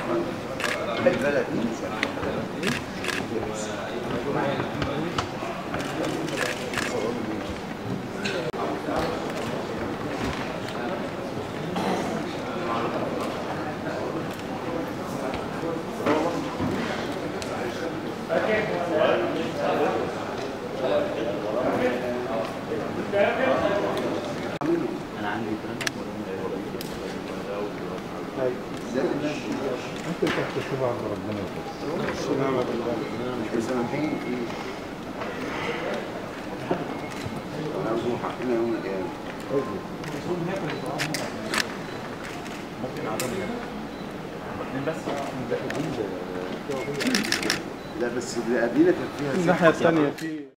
البلد انا عندي انت تحت تشوف عند ربنا وبس. نعم بالله. مش مسامحين فيه. عاوزين حقنا يوم القيامة. ممكن عدم بس لا بس اللي قبلنا كان فيها الناحية الثانية في